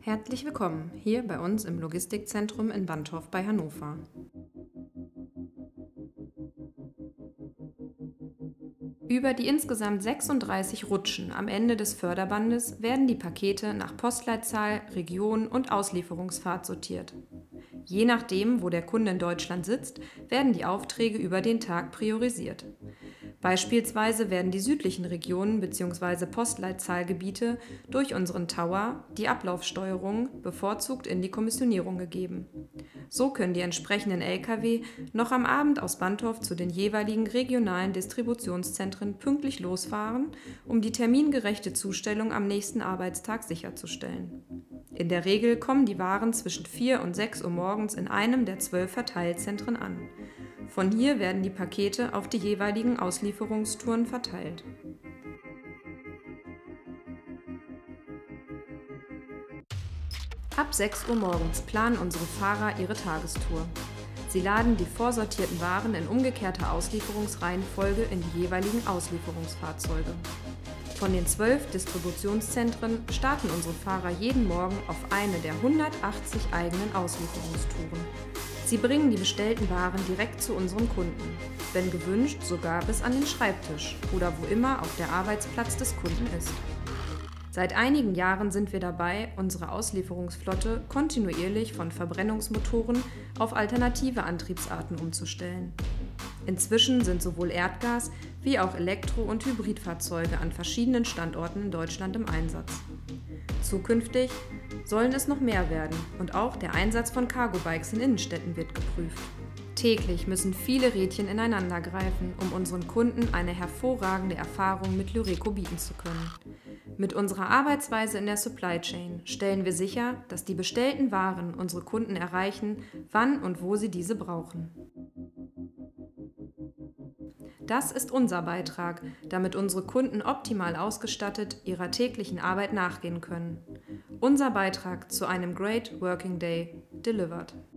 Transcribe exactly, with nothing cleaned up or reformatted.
Herzlich willkommen hier bei uns im Logistikzentrum in Bantorf bei Hannover. Über die insgesamt sechsunddreißig Rutschen am Ende des Förderbandes werden die Pakete nach Postleitzahl, Region und Auslieferungsfahrt sortiert. Je nachdem, wo der Kunde in Deutschland sitzt, werden die Aufträge über den Tag priorisiert. Beispielsweise werden die südlichen Regionen bzw. Postleitzahlgebiete durch unseren Tower, die Ablaufsteuerung, bevorzugt in die Kommissionierung gegeben. So können die entsprechenden L K W noch am Abend aus Bantorf zu den jeweiligen regionalen Distributionszentren pünktlich losfahren, um die termingerechte Zustellung am nächsten Arbeitstag sicherzustellen. In der Regel kommen die Waren zwischen vier und sechs Uhr morgens in einem der zwölf Verteilzentren an. Von hier werden die Pakete auf die jeweiligen Auslieferungstouren verteilt. Ab sechs Uhr morgens planen unsere Fahrer ihre Tagestour. Sie laden die vorsortierten Waren in umgekehrter Auslieferungsreihenfolge in die jeweiligen Auslieferungsfahrzeuge. Von den zwölf Distributionszentren starten unsere Fahrer jeden Morgen auf eine der hundertachtzig eigenen Auslieferungstouren. Sie bringen die bestellten Waren direkt zu unseren Kunden, wenn gewünscht sogar bis an den Schreibtisch oder wo immer auch der Arbeitsplatz des Kunden ist. Seit einigen Jahren sind wir dabei, unsere Auslieferungsflotte kontinuierlich von Verbrennungsmotoren auf alternative Antriebsarten umzustellen. Inzwischen sind sowohl Erdgas- wie auch Elektro- und Hybridfahrzeuge an verschiedenen Standorten in Deutschland im Einsatz. Zukünftig sollen es noch mehr werden und auch der Einsatz von Cargo-Bikes in Innenstädten wird geprüft. Täglich müssen viele Rädchen ineinander greifen, um unseren Kunden eine hervorragende Erfahrung mit Lyreco bieten zu können. Mit unserer Arbeitsweise in der Supply Chain stellen wir sicher, dass die bestellten Waren unsere Kunden erreichen, wann und wo sie diese brauchen. Das ist unser Beitrag, damit unsere Kunden optimal ausgestattet ihrer täglichen Arbeit nachgehen können. Unser Beitrag zu einem Great Working Day delivered.